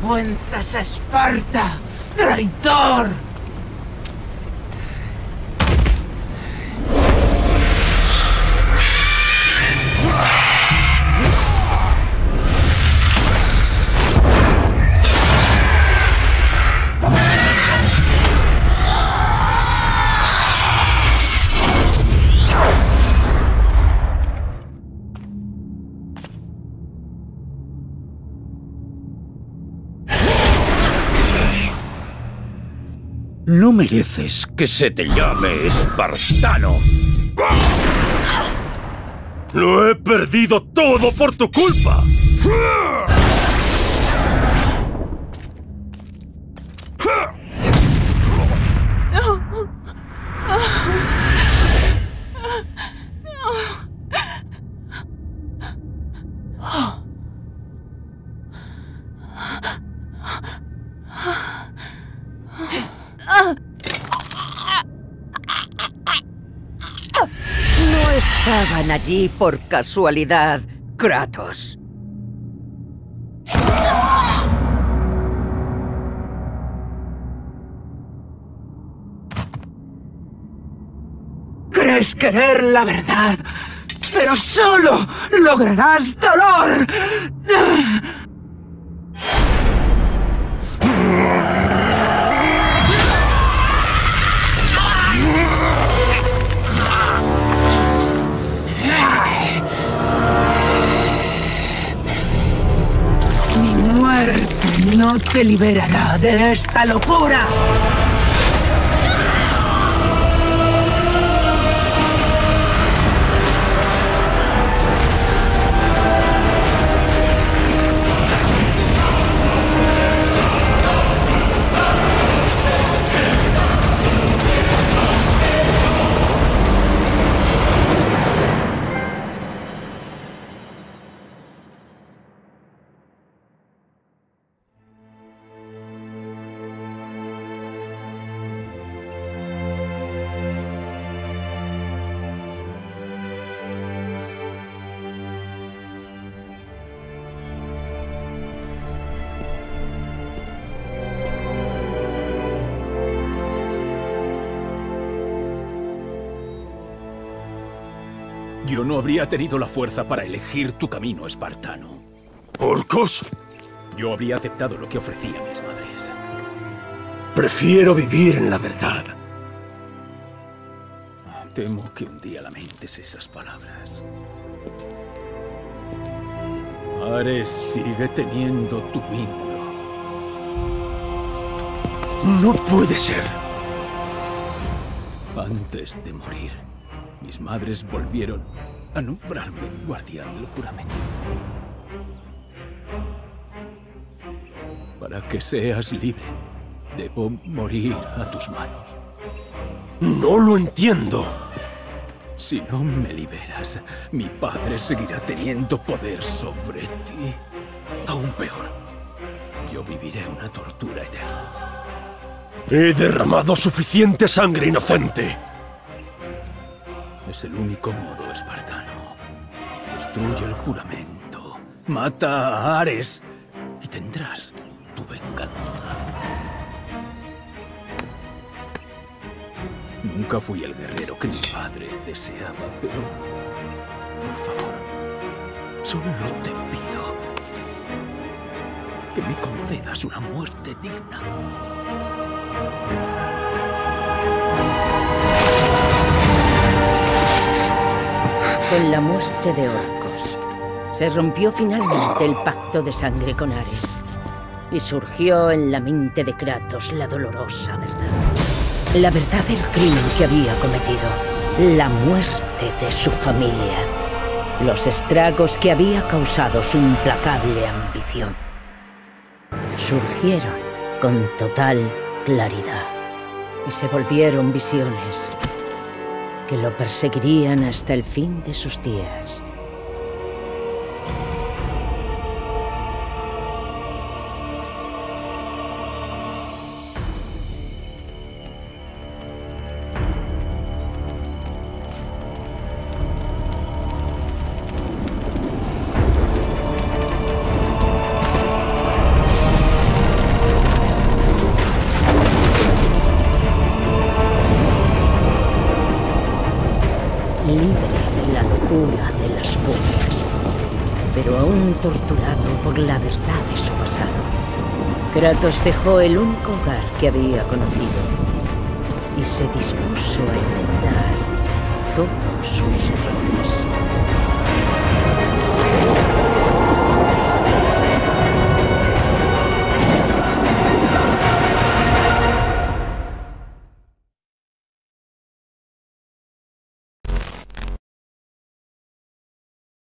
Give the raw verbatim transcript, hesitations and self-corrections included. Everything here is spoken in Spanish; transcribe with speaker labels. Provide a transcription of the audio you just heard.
Speaker 1: vergüenzas a Esparta, traidor!
Speaker 2: No mereces que se te llame espartano. ¡Lo he perdido todo por tu culpa!
Speaker 3: No estaban allí por casualidad, Kratos.
Speaker 1: Crees querer la verdad, pero solo lograrás dolor. Mi muerte no te liberará de esta locura.
Speaker 4: Yo no habría tenido la fuerza para elegir tu camino, espartano.
Speaker 2: ¿Orcos?
Speaker 4: Yo habría aceptado lo que ofrecían mis madres.
Speaker 2: Prefiero vivir en la verdad.
Speaker 4: Temo que un día lamentes esas palabras. Ares sigue teniendo tu vínculo.
Speaker 2: No puede ser.
Speaker 4: Antes de morir, mis madres volvieron a nombrarme guardián del juramento. Para que seas libre, debo morir a tus manos.
Speaker 2: No lo entiendo.
Speaker 4: Si no me liberas, mi padre seguirá teniendo poder sobre ti. Aún peor, yo viviré una tortura eterna.
Speaker 2: He derramado suficiente sangre inocente.
Speaker 4: Es el único modo, espartano. Destruye el juramento. Mata a Ares y tendrás tu venganza. Nunca fui el guerrero que mi padre deseaba, pero... por favor, solo te pido que me concedas una muerte digna.
Speaker 5: Con la muerte de Orcos, se rompió finalmente el pacto de sangre con Ares y surgió en la mente de Kratos la dolorosa verdad. La verdad del crimen que había cometido, la muerte de su familia, los estragos que había causado su implacable ambición. Surgieron con total claridad y se volvieron visiones que lo perseguirían hasta el fin de sus días. tan torturado por la verdad de su pasado, Kratos dejó el único hogar que había conocido y se dispuso a enmendar todos sus errores.